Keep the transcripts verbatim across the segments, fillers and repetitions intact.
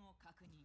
を確認。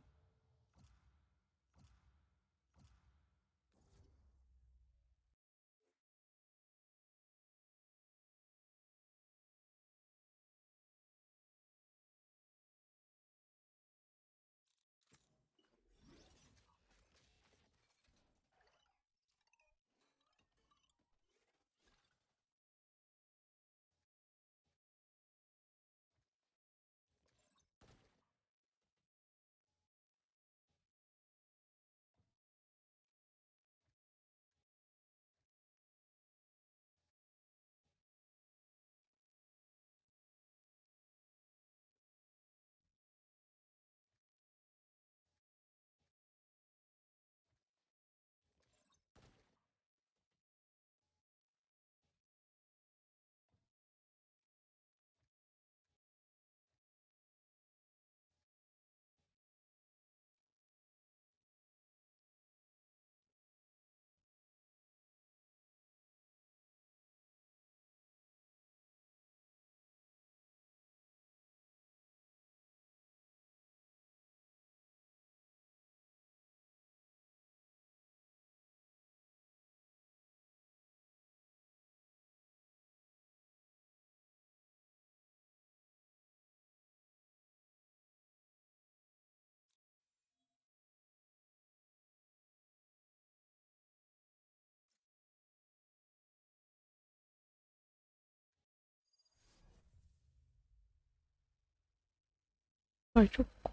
大丈夫か。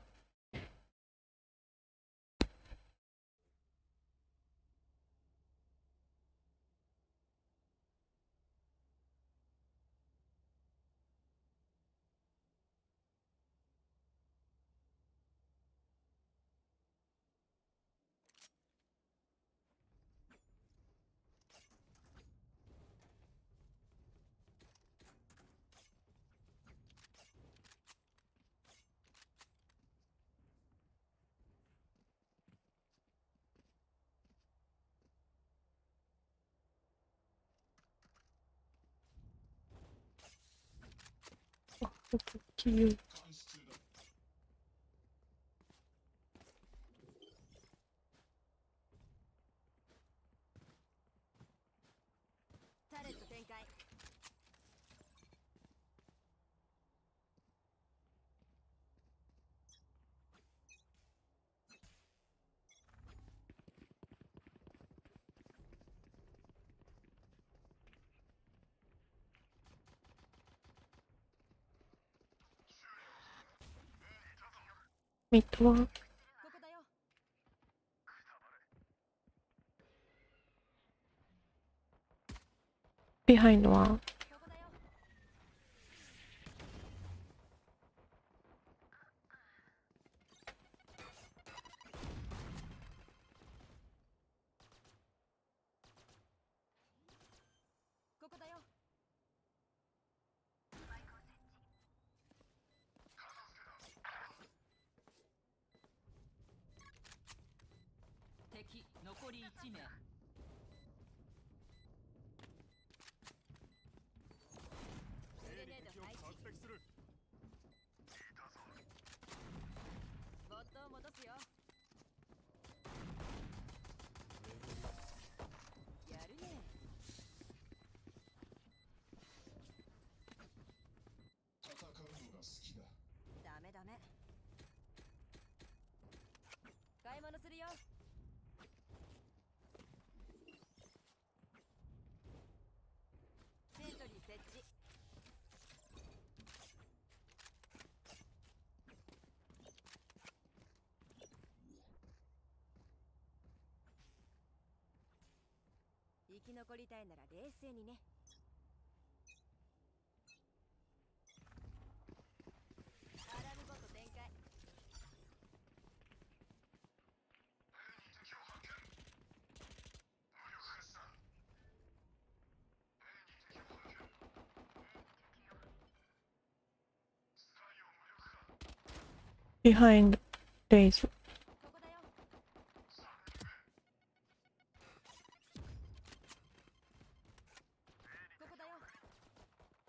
あ、こっちよ。 タレット展開。 ミッドはここだよ。 ビハインドはここだよ。ここだよ。 敵残りいち名。 グレネード開始。ボットを戻すよ。やるね。 戦うのが好きだ。 ダメダメ。買い物するよ。セントリー設置。生き残りたいなら冷静にね。アラームボット展開。 ビハインドレイズ。 ここだよ。ここだよ。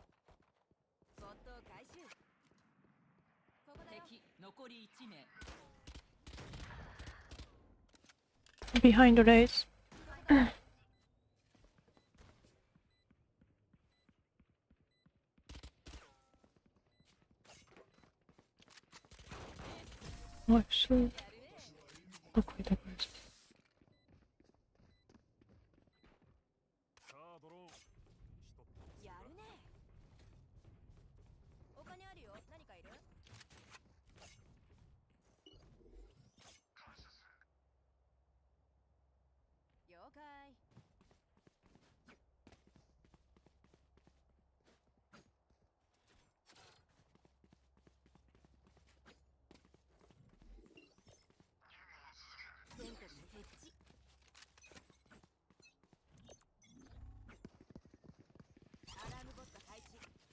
ボットを回収。ここだよ。 敵残りいち名。 Behind raise. Nice. 高い高い。 やるね。お金あるよ。何かいる？了解。セントリー設置。アラームボット配置。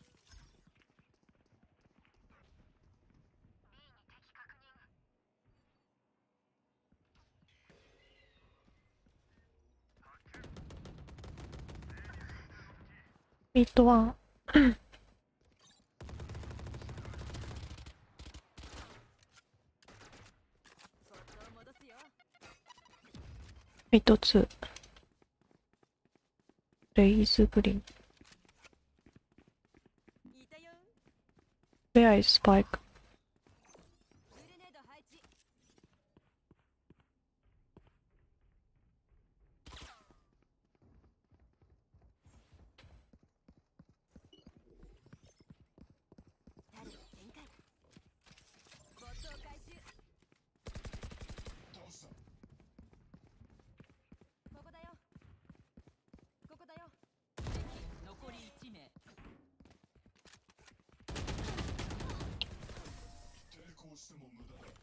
ミッドワン。 ボットを戻すよ。 ミッドツー。レイズグリーン。 いたよ。 Where is Spike? グレネード配置。タルト展開。ボットを回収。 倒した。 ここだよ。ここだよ。 残りいち名。 抵抗しても無駄だ。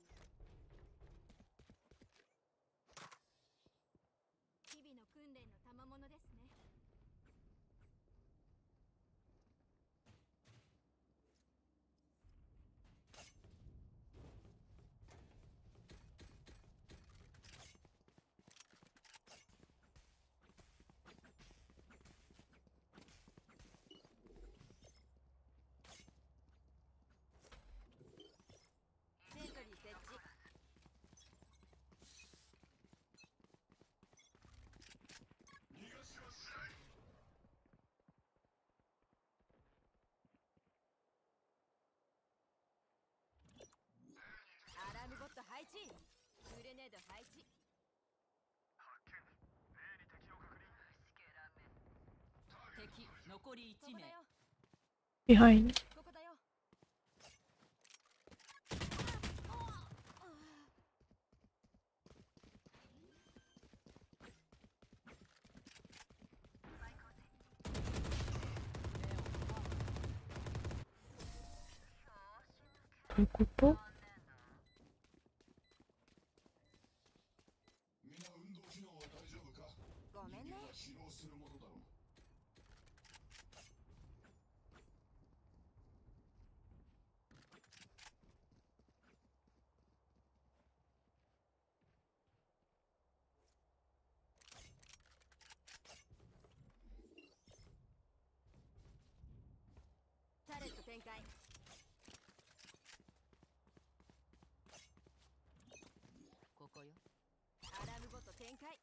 日々の訓練の賜物ですね。セントリー設置。 逃がしはしない。 アラームボット配置。グレネード配置。 敵残りいち名。 ここだよ。 Behind. ここだよ。 どういうこと？ 皆運動機能は大丈夫か？ ごめんね。 人間は疲労するものだろう。 タレット展開。 ここよ。 アラームボット展開。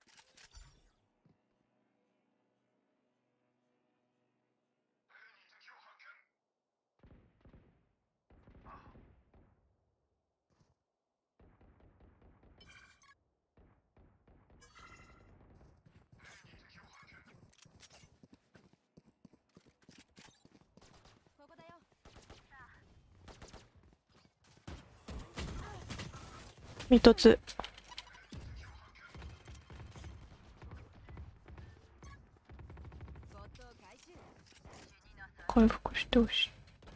ここだよ。 ミッドツー。 ボットを回収。 回復してほしい。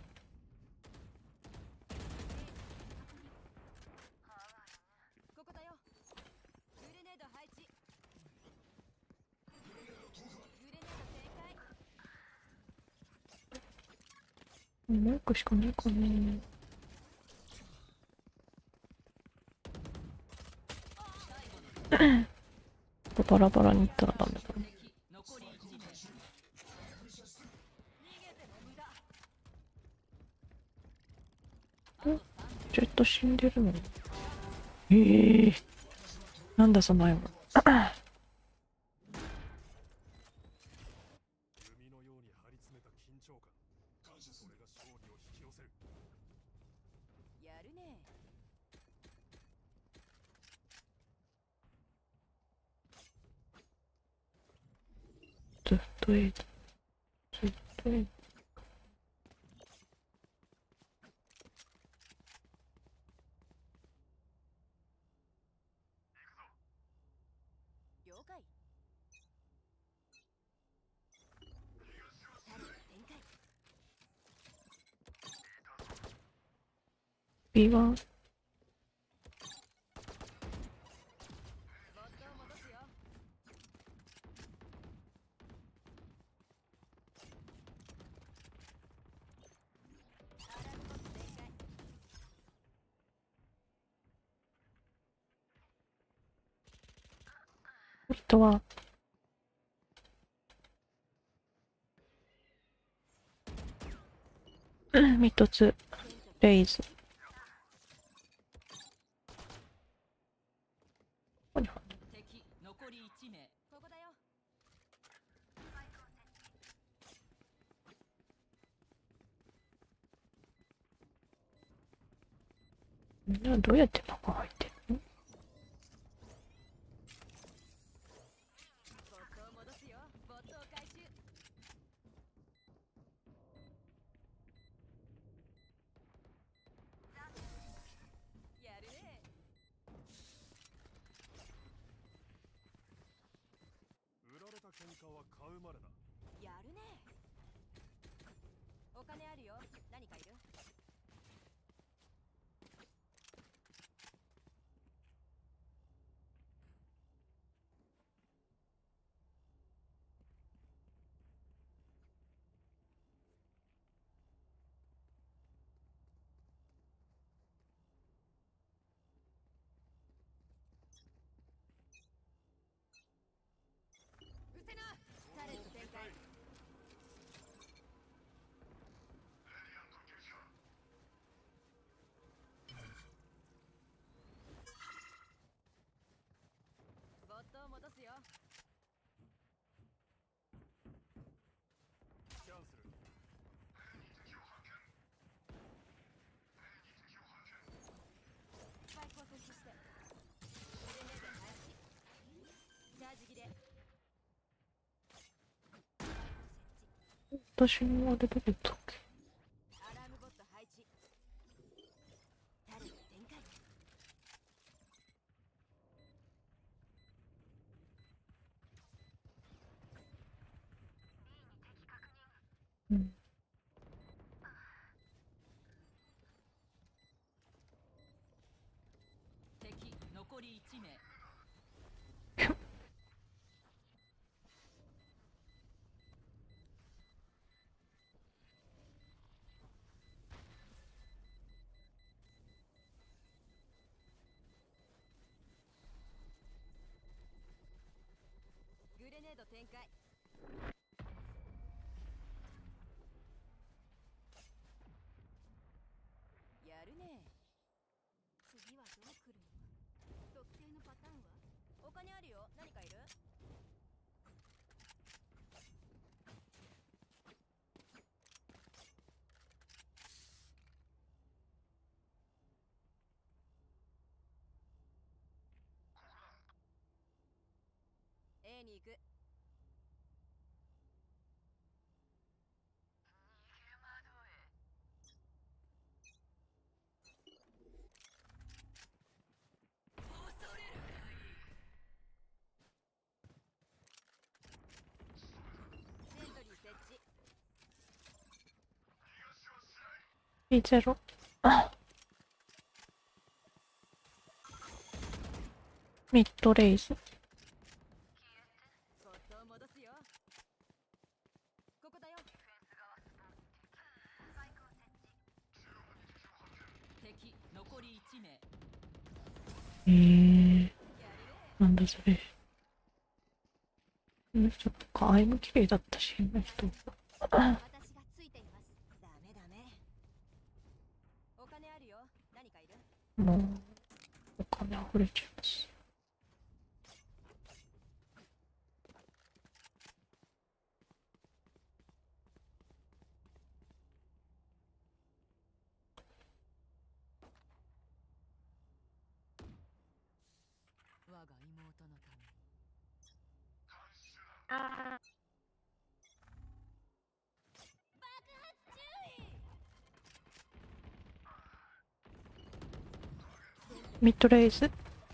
ここだよ。グレネード配置。グレネード展開。 もう一個しかないかね。バラバラにいったらダメだね。 敵残りいち名。 逃げても無駄。 あとさん名。 ジェット死んでるの？ええー、なんだその前は。 海のように張り詰めた緊張感。感謝する。それが勝利を引き寄せる。 やるね。 ずっと A だ。ずっと A。 了解。タレ展開。 ビーワン。 ボットを戻すよ。アラームボット展開。 人はみっつレイズ。ここに入る。 敵残りいち名。 ここだよ。 みんなどうやって中入ってるの？ ボットを戻すよ。ボットを回収。やるね。 売られた喧嘩は買うまでだ。 やるね。お金あるよ。何かいる？うせな。タレット展開。ボットを戻すよ。 キャンセル。 スパイクを設置して。グレネード配置。チャージ切れ。スパイクを設置。 私のあれどこ行ったっけ？ アラームボット配置。タレット展開。 うん。 敵残りいち名。 グレネード展開。やるね。次はどう来るの？特定のパターンは？お金あるよ。何かいる？A に行く。セントリー設置。 ビーゼロ。あ、ミッドレイズ。 ボットを戻すよ。ここだよ。 敵残りいち名。 えー、 やるね。 なんだそれ。この人とか、アイム綺麗だったし、変な人。 私がついています。ダメダメ。お金あるよ。何かいる？ もう、お金溢れちゃいます。 我が妹のために。 あミッドレイズ。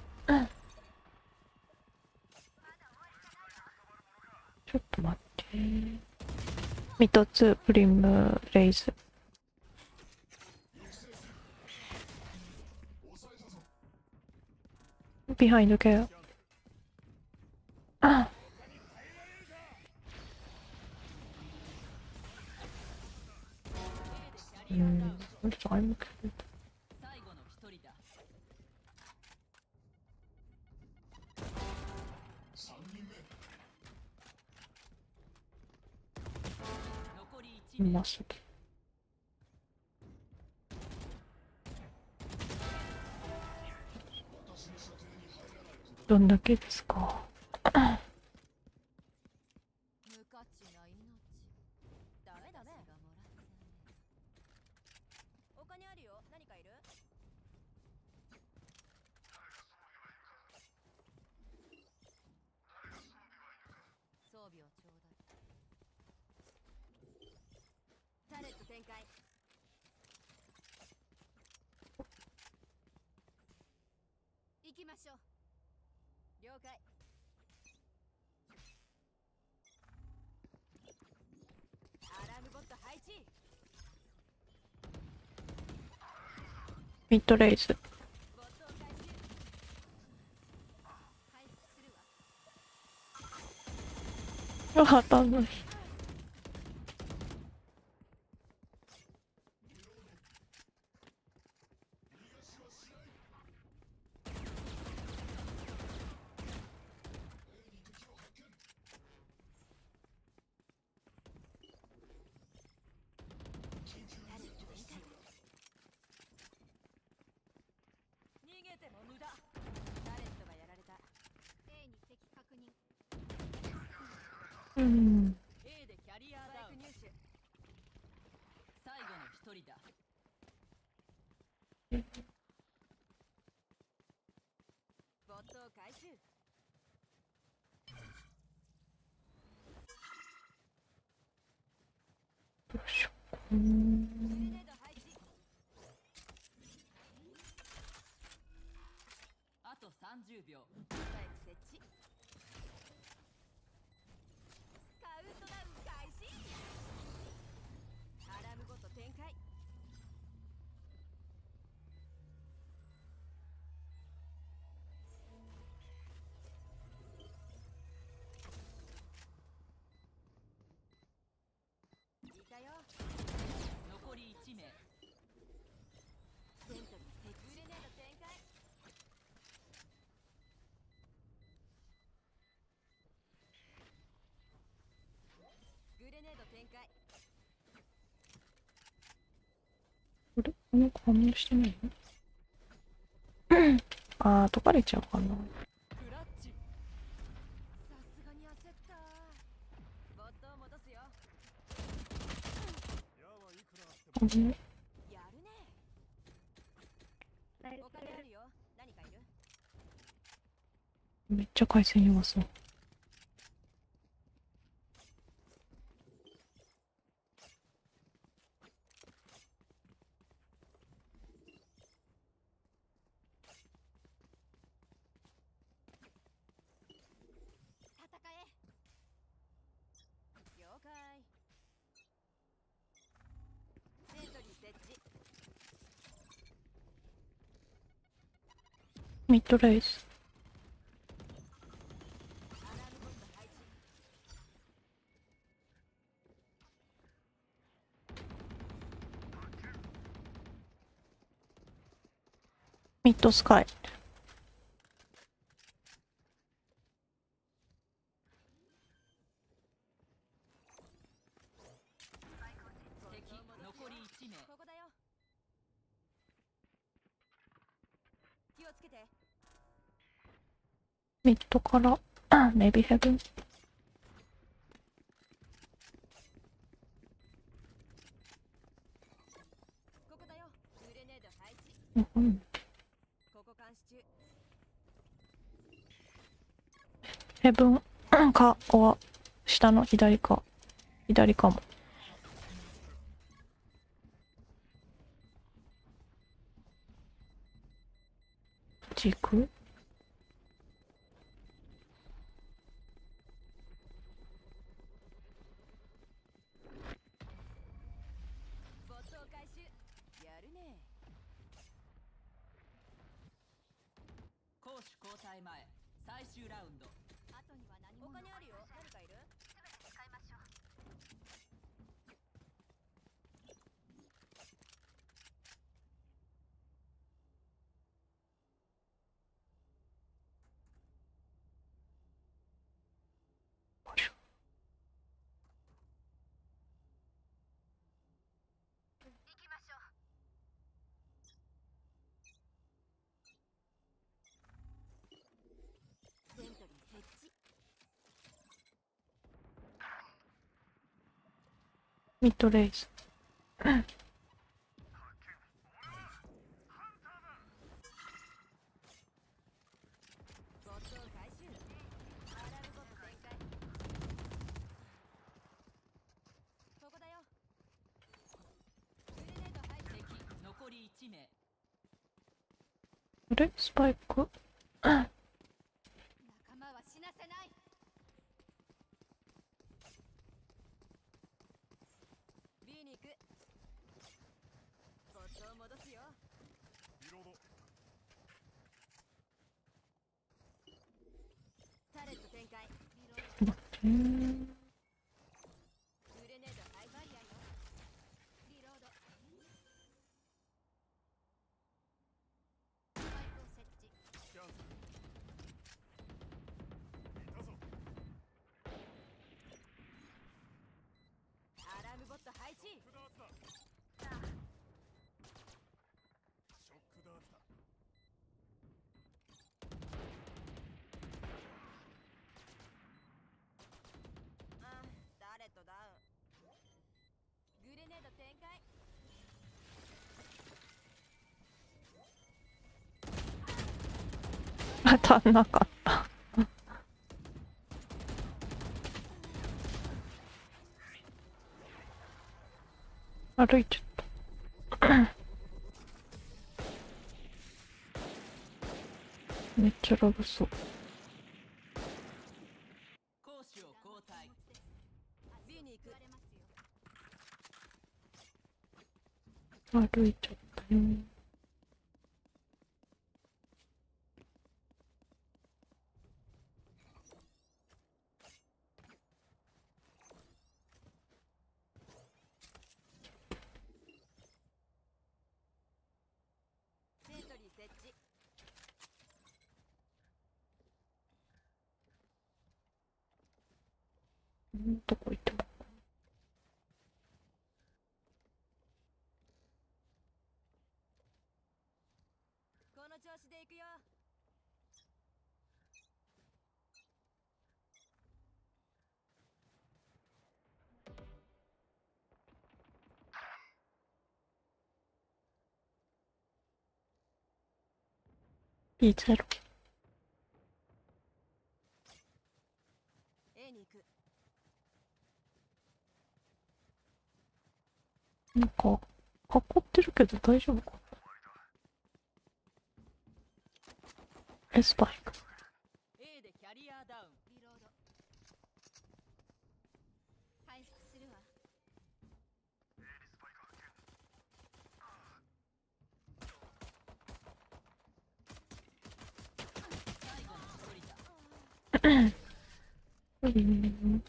ちょっと待って。ミッドツープリムレイズ。ビハインドケア。あうん、タイムクリ最後の一人だ。残り一名。 まさき。どんだけですか。 無価値な命。ダメダメ。他にあるよ。何かいる？装備をちょうだい。タレット展開。行きましょう。了解。アラームボット配置。 ミッドレイズ。 ボットを回収。回復するわ。 あ、当たんない。 逃げても無駄。タレットがやられた。A に敵確認。 うん。 A でキャリアダウン。 入手。 最後の一人だ。 ボットを回収。 どうしよう。うん。 グレネード配置。 あとさんじゅうびょう。 スパイク設置。カウントダウン開始。アラームボット展開。いたよ。 残り一名。 セントリー設置。グレネード展開。グレネード展開。 これこの子反応してないのあー、解かれちゃうかな。 クラッチ。 さすがに焦った。ボットを戻すよ。 矢はいくらあってもあのやるね。お金あるよ。何かいる？ めっちゃ回線弱そう。 戦え。了解。セントリー設置。 ミッドレイズ。 アラームボット配置。 ミッドスカイ。 敵残り一名。 ここだよ。気をつけて。 ミッドから、あ、メビヘブン。 ここだよ。グレネード配置。 うん。 ここ監視中。 ヘブンか、お下の左か。左かも。軸ボットを回収。やるね。 攻守交代前最終ラウンド。 後には何も。お金あるよ。誰かいる？使いましょう。行きましょう。セントリー設置。 ミッドレイズ。 ボットを回収。アラームボット展開。ここだよ。グレネード配置。 敵残りいち名。 あれスパイク仲間は死なせない。B に行く。ボットを戻すよ。 リロード。 タレット展開。リロー待ってー。 ド。グレネードハイバリアよ。リロード。スパイクを設置。 キャンセル。いたぞ。 アラームボット配置。 ショックダーツだ。ショックダーツだ。 あー、タレットダウン。グレネード展開。 当たんなかった。歩いちゃった。めっちゃラブそう。 攻守を交代。 B に行く。 歩いちゃったね。 セントリー設置。 んどこ行ったの？ この調子で行くよ。 ビーゼロ。 A に行く。 なんか囲ってるけど大丈夫かな。エスパイク。 A でキャリアダウン。 リロード。回復するわ。 最後の一人だ。 うん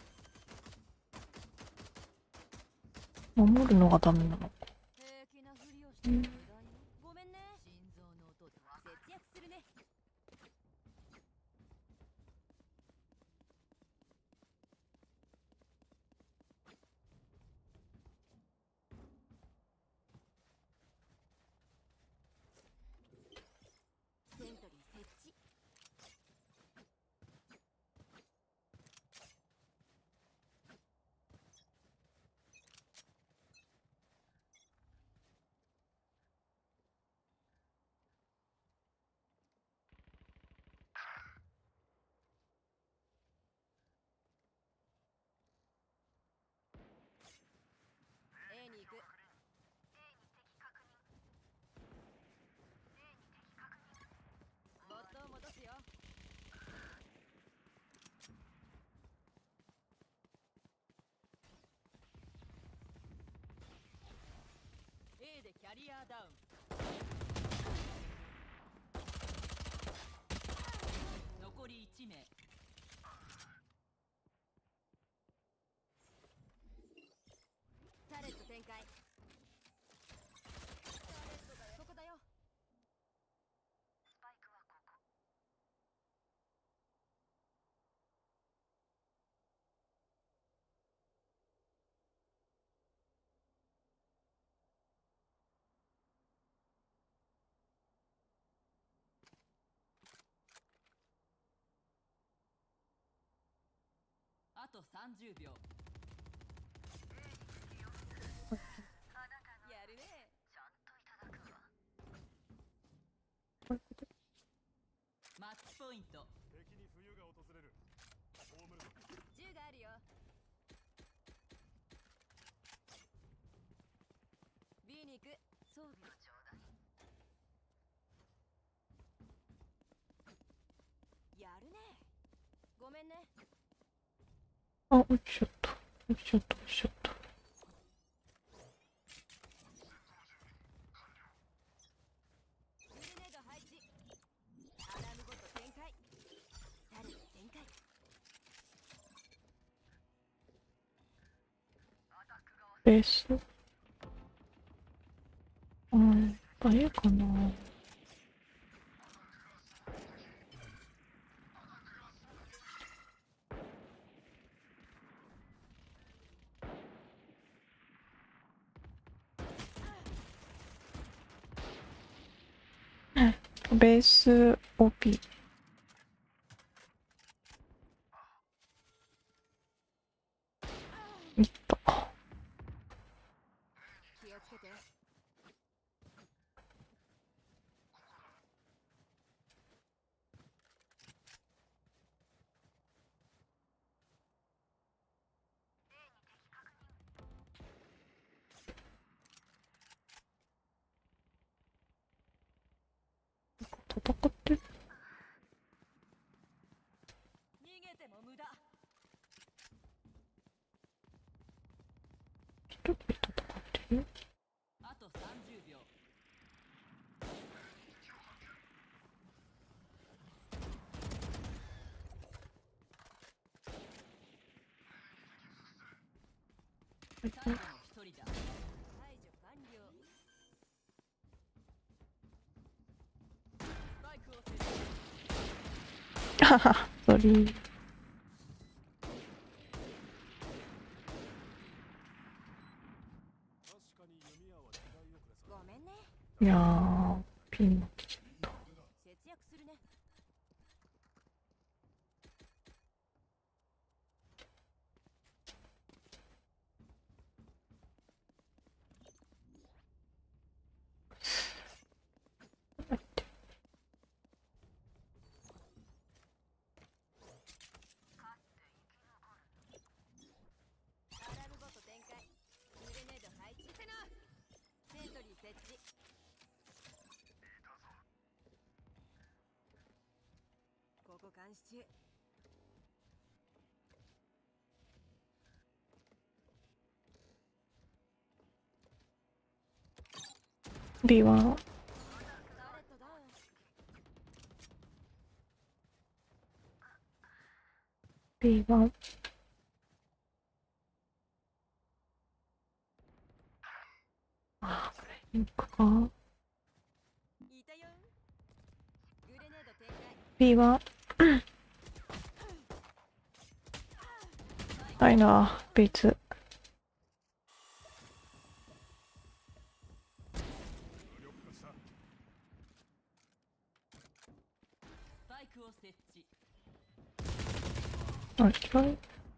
守るのがダメなのか。 平気なふりをしてる無駄よ。ごめんね。 心臓の音で節約するね。セントリー設置。 キャリアダウン。残りいち名。 タレット展開。タレットだよ。ここだよ。スパイクはここ。 あとさんじゅうびょう。 やるね。 マッチポイント。 敵に冬が訪れる。葬るぞ。 銃があるよ。B に行く。装備をちょうだい。やるね。ごめんね。 あ、落ちちゃった。落ちちゃった、落ちちゃった。 グレネード配置。アラームボット展開。タレット展開。 ベース。あー、誰かな。ベース オーピー。いった。 気をつけて。 戦ってる。 逃げても無駄。 一人で戦ってる。 あとさんじゅうびょう。最後の一人だ。 排除完了。スパイクを設置。 はは、ソリー。 確かに弓矢は時代遅れさ。 ごめんね。 いやー、ピン持ってきちゃった。 節約するね。アラームボット展開。グレネード配置。セントリー設置。ここ監視中。 B はタレットダウン。 B はあー、これピンクか。 いたよ。グレネード展開。 B はないな、別。 無力化した。 スパイクを設置。 あ、違う。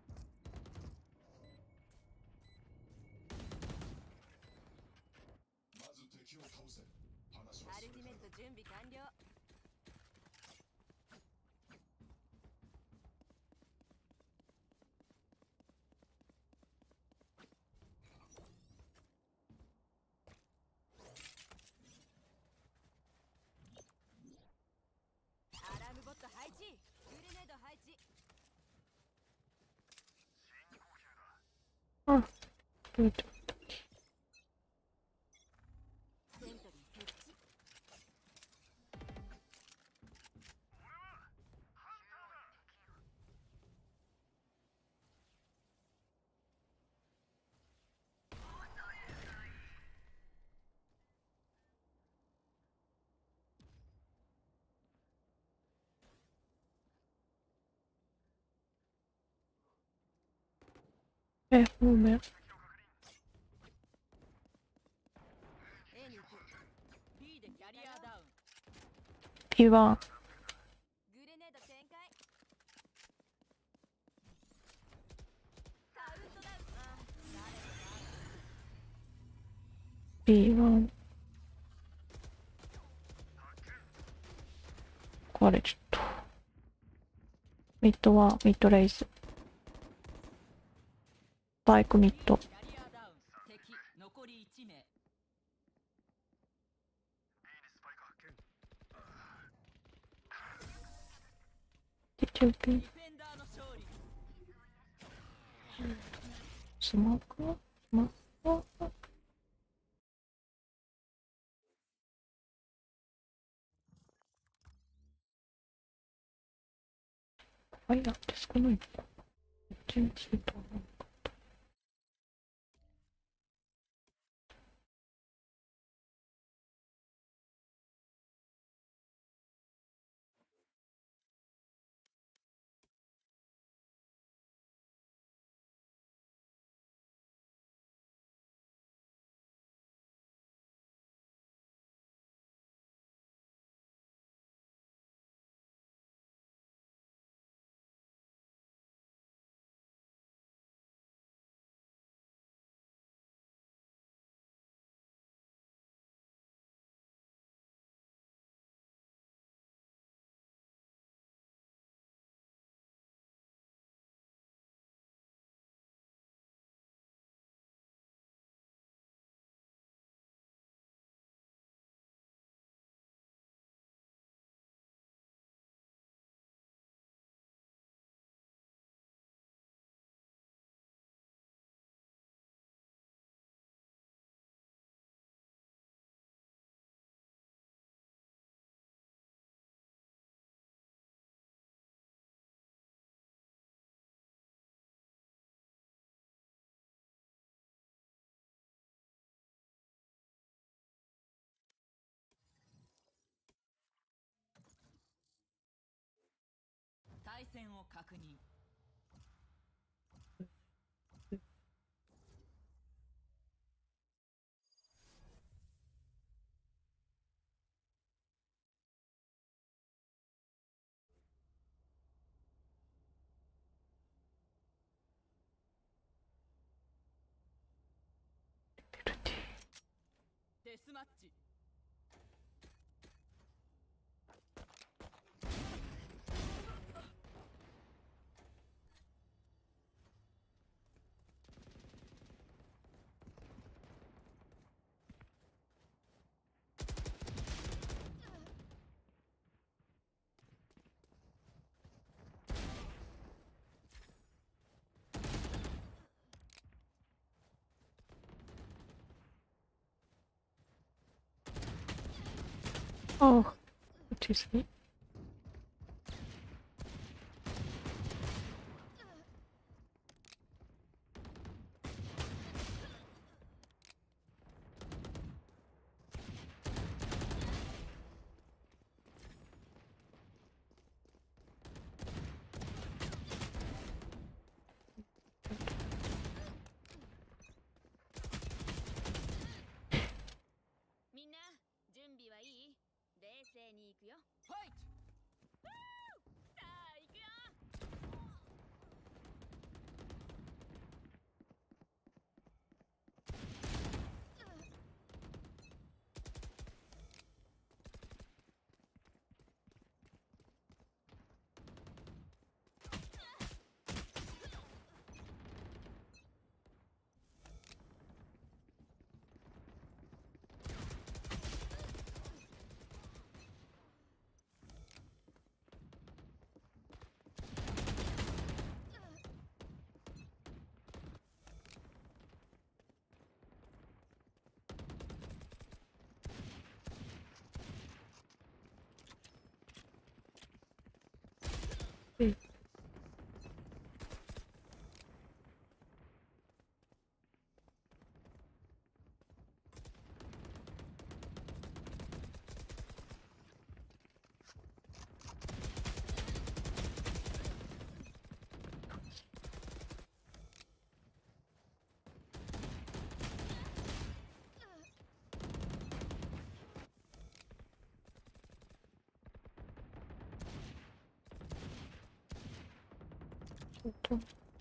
まず敵を倒せ。話アルティメット準備完了。アラームボット配置。グレネード配置。 あ、どうやって。 え、方面。 A に行く。 B でキャリアダウン。 ピーワン。 グレネード展開。カウントダウン。あ、誰ピーワン。壊れちゃった。ミッドはミッドレイズ。バイクミッド。 キャリアダウン。敵残りいち名。 で、中ピン。 ディフェンダーの勝利。 スマークはスマークはファイヤーって少ないのか。こっちについたな。 対戦を確認。デスマッチ。 Oh, what is it? Fight! さあ行くよ。 うんそうと。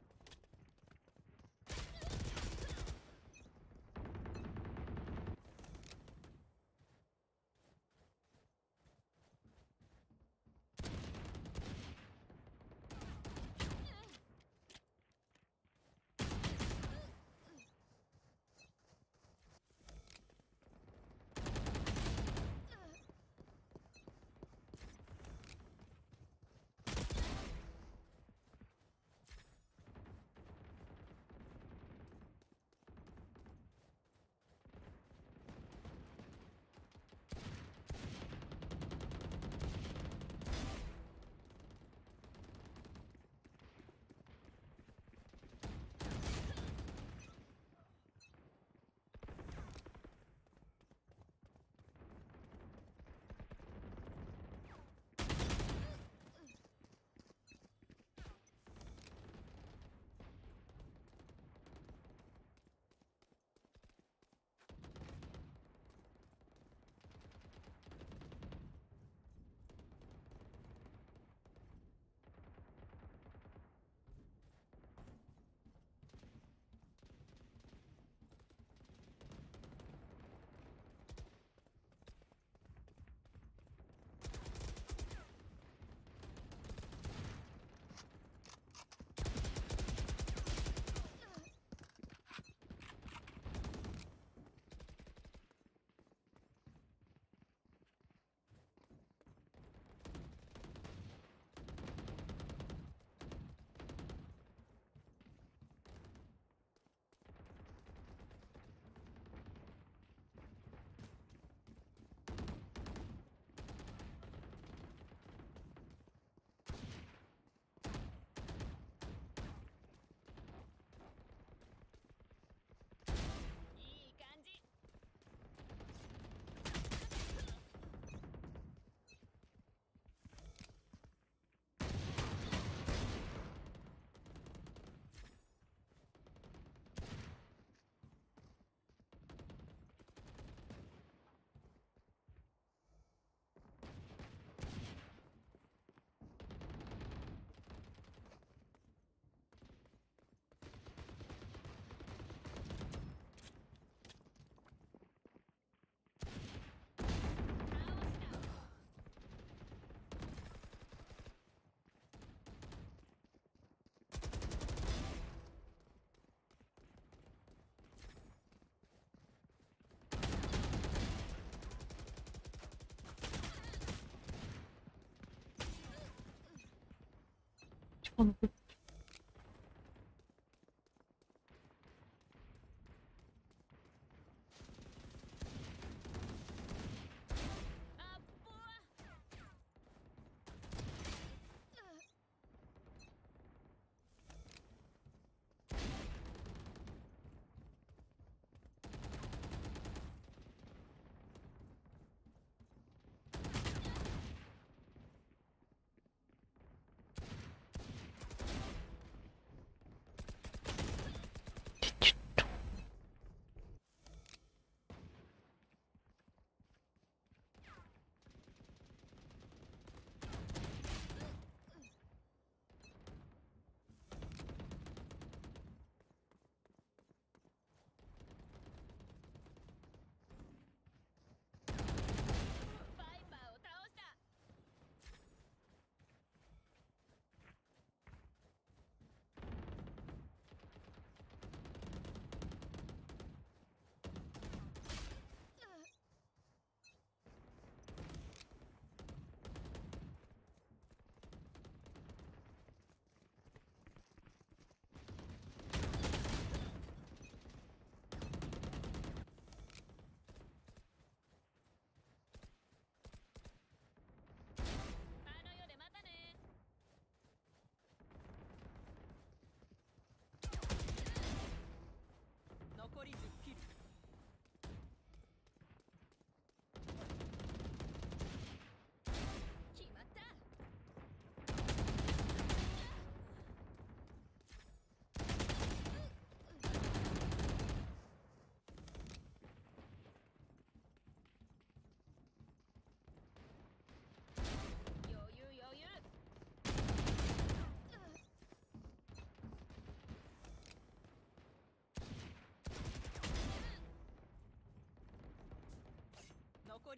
あの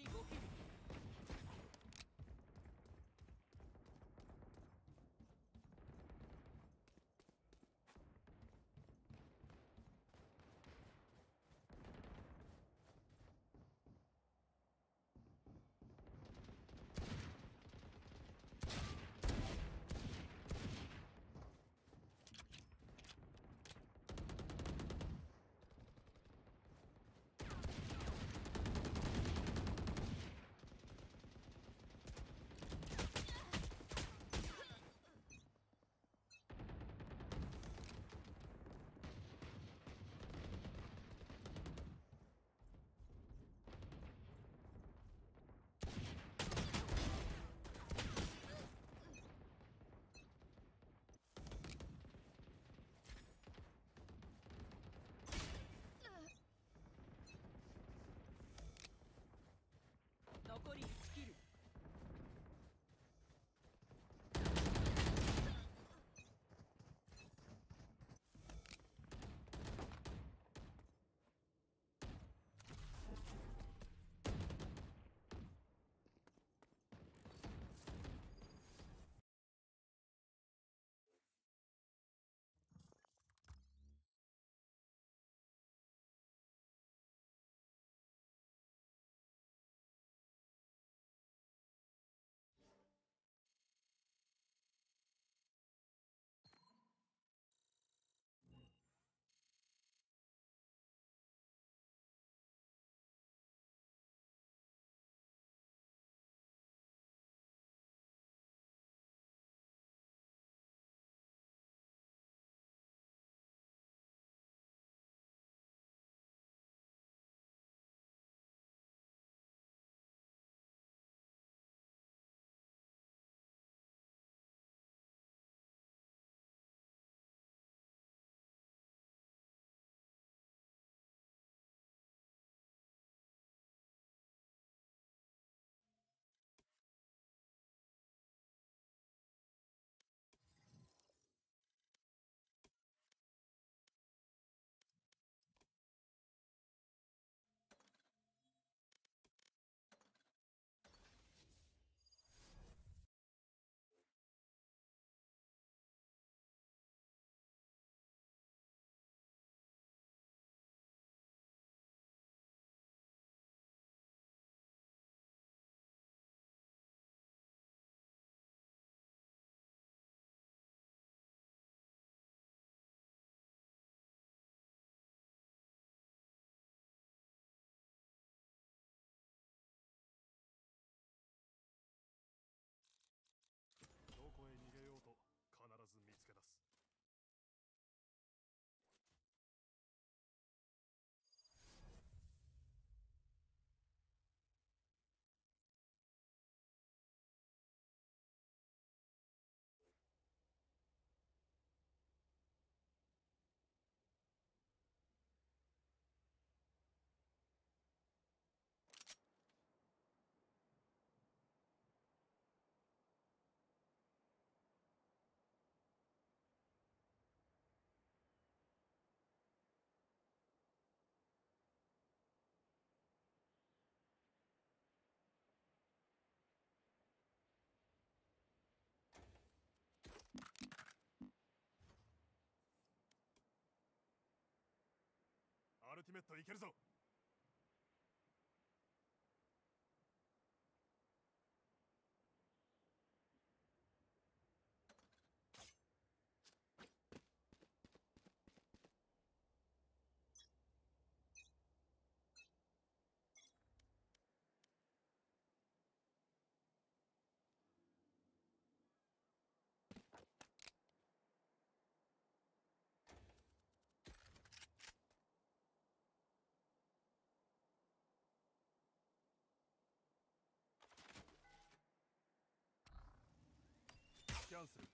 にごキル。残りいちキル。 どこへ逃げようと必ず見つけ出す。アルティメットいけるぞ。スキャンする。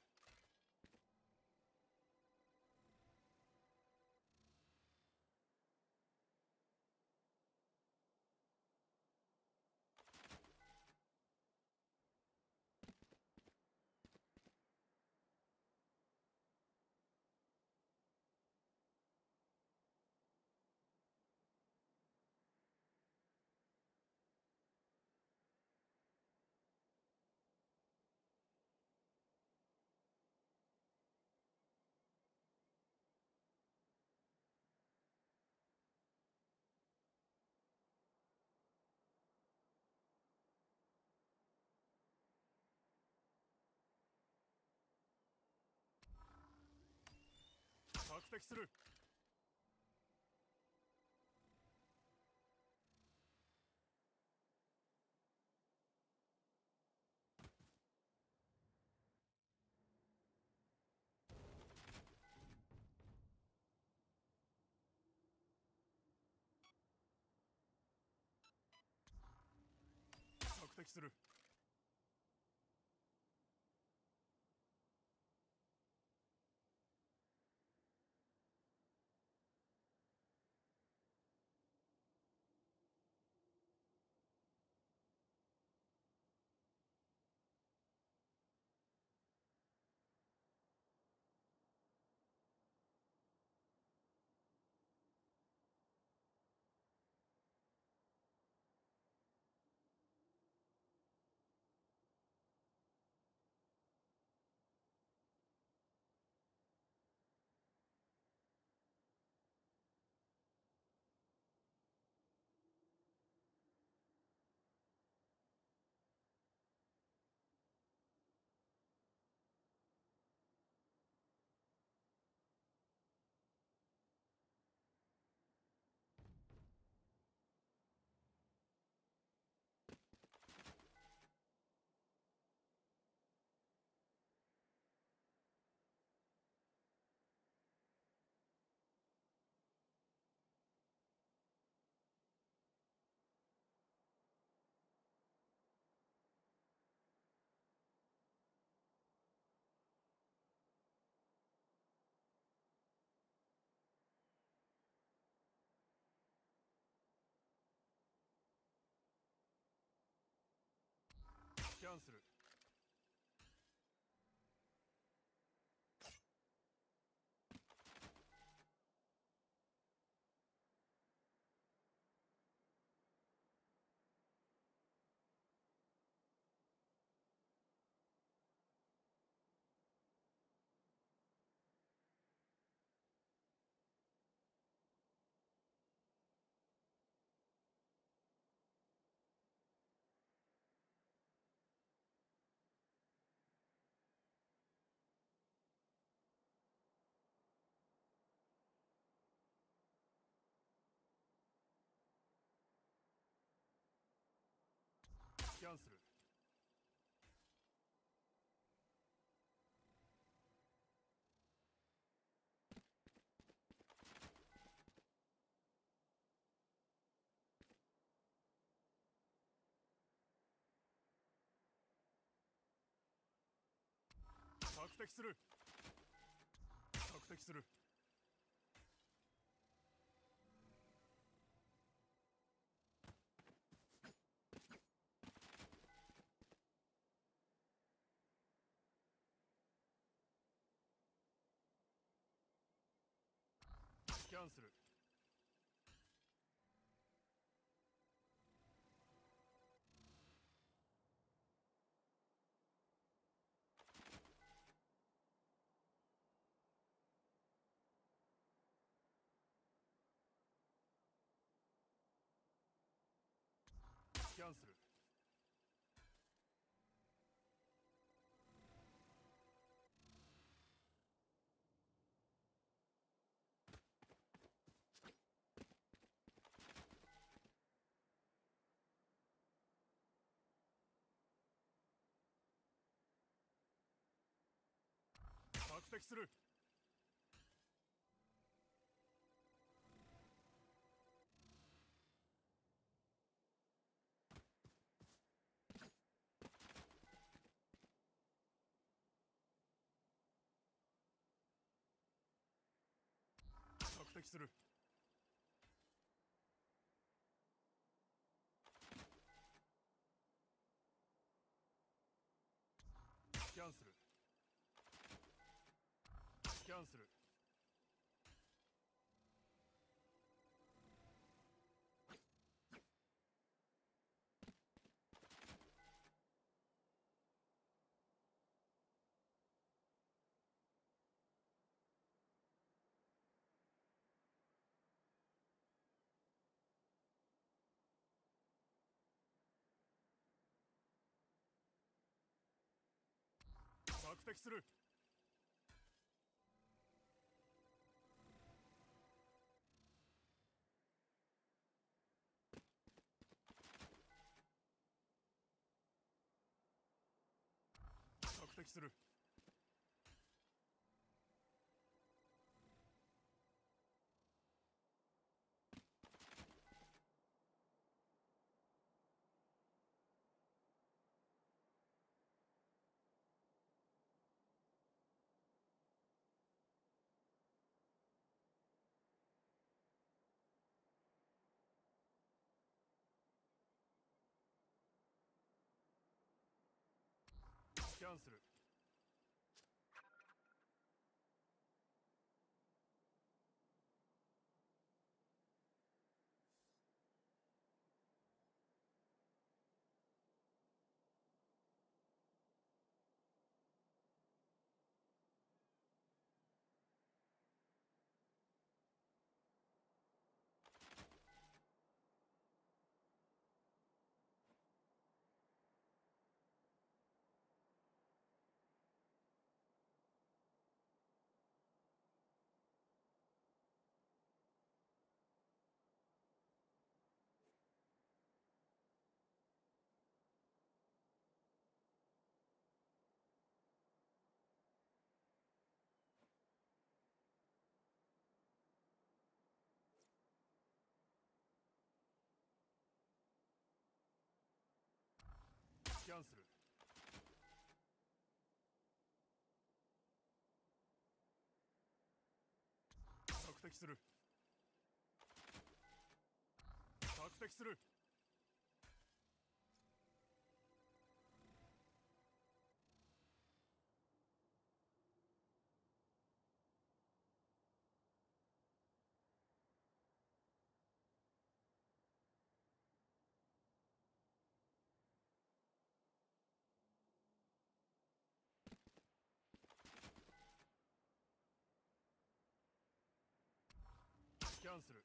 敵する。索敵する。キャンセル。キャンセル。索敵する。索敵する。キャンセル。キャンセル。索敵する。索敵する。キャンセル。キャンセル。索敵する。 敵する。スキャンする。スキャンする。索敵する。索敵する。スキャンする。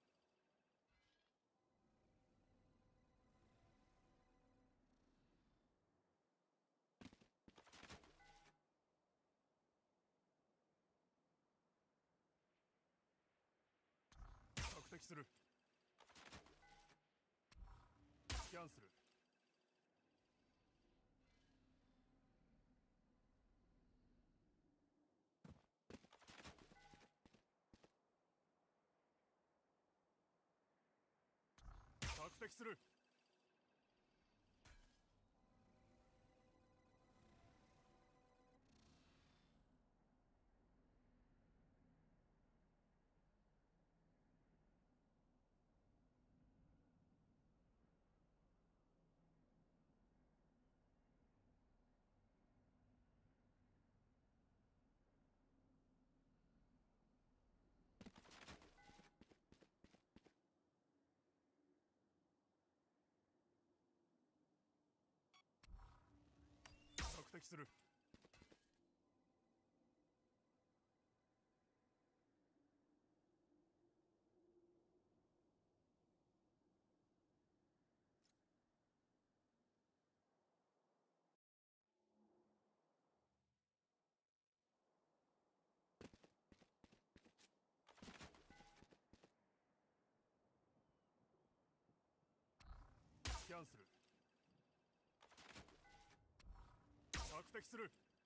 索敵する。スキャンする。索敵する。索敵する。スキャンする。索敵する。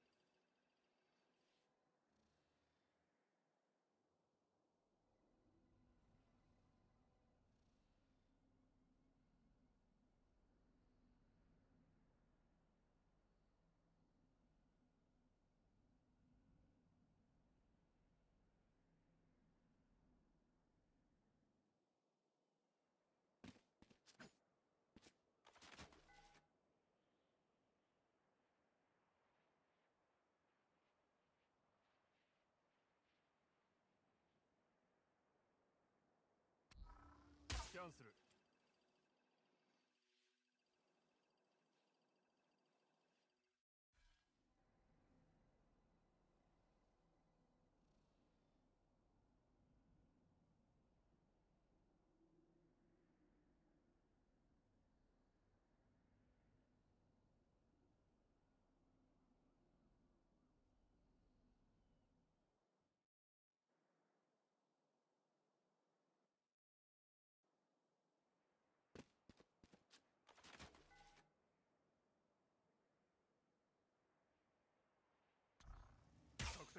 スキャンする。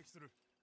する。